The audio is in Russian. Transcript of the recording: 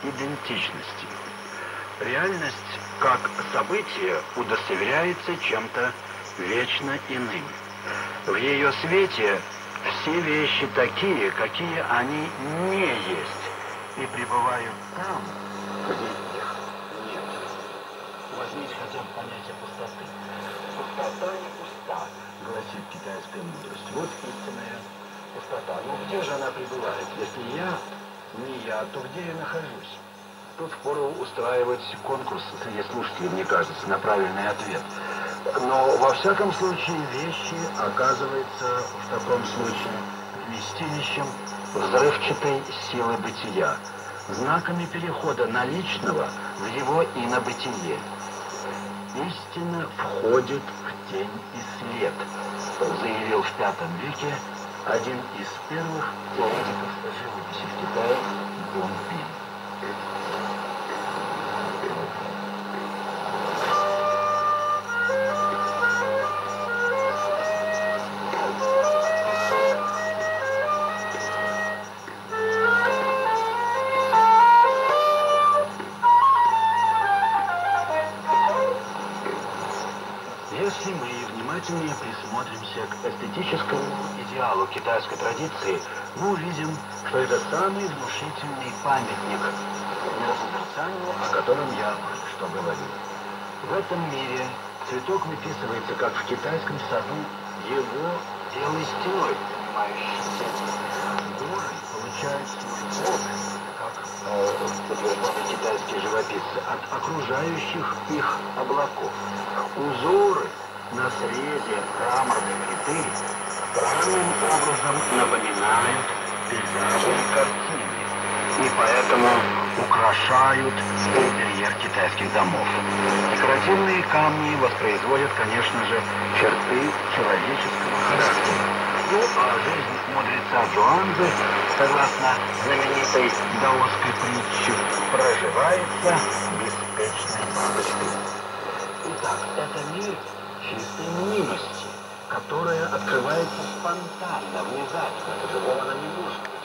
идентичности. Реальность, как событие, удостоверяется чем-то вечно иным. В ее свете все вещи такие, какие они не есть, и пребывают там, где их нет. Возьмите хотя бы понятие пустоты. Пустота не пуста, гласит китайская мудрость. Вот истинная пустота. Но где же она пребывает? Если я не я, то где я нахожусь? Тут впору устраивать конкурс среди слушателей, мне кажется, на правильный ответ. Но во всяком случае вещи оказываются в таком случае вместилищем взрывчатой силы бытия, знаками перехода наличного в его инобытие. Истина входит в тень и след, заявил в V веке один из первых теоретиков живописи в Китае Дун Пин. Если мы внимательнее присмотримся к эстетическому идеалу китайской традиции, мы увидим, что это самый внушительный памятник миросозерцанию, о котором я только что говорил. В этом мире цветок выписывается, как в китайском саду, его белой стеной, занимающей тень. Горы получают свой цвет, как утверждали китайские живописцы, от окружающих их облаков. Узоры на срезе мраморной плиты странным образом напоминают пейзажные картины и поэтому украшают интерьер китайских домов. Декоративные камни воспроизводят, конечно же, черты человеческого характера. Ну, а жизнь мудреца Джуанзы, согласно знаменитой даосской притче, проживается беспечной бабочкой. Итак, это мир чистой мнимости, которая открывается спонтанно, внезапно, по-другому она не может.